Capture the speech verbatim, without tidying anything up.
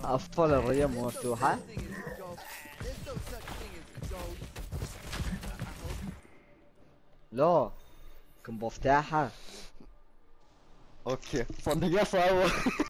أفضل الريم مفتوحة. لا كن بفتحها. اوكي، صدق يا صعبة.